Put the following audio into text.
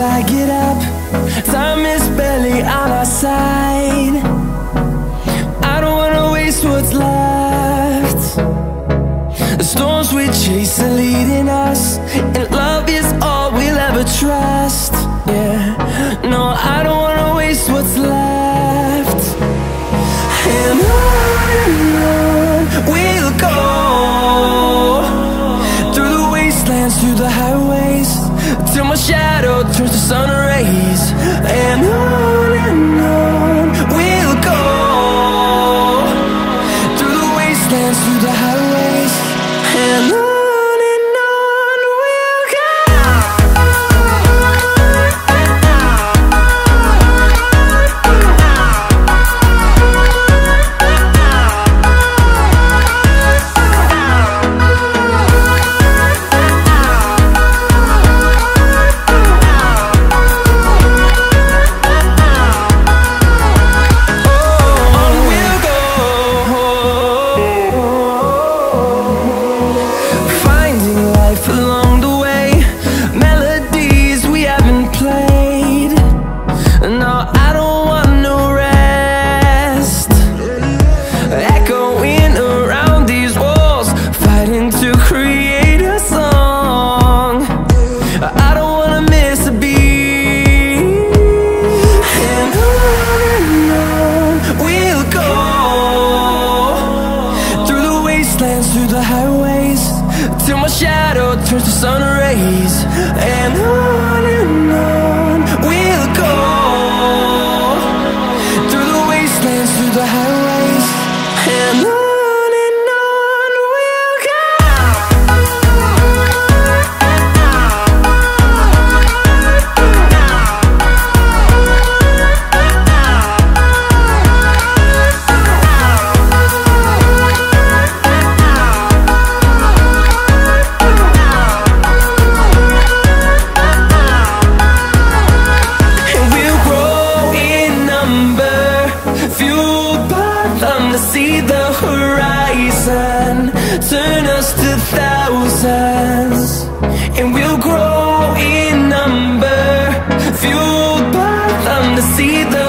I get up. Time is barely on our side. I don't wanna waste what's left. The storms we chase are leading us, and love is all we'll ever trust. Yeah, no, I don't wanna waste what's left. And on we'll go, through the wastelands, through the highways, till my shadow turns to sun rays. And on we'll go, through the wastelands, through the highways, and on we'll go. Through the highways, till my shadow turns to sun rays. And on we'll go, through the wastelands, through the highways, and on we'll go. To see the horizon turn us to thousands, and we'll grow in number, fueled by them to see the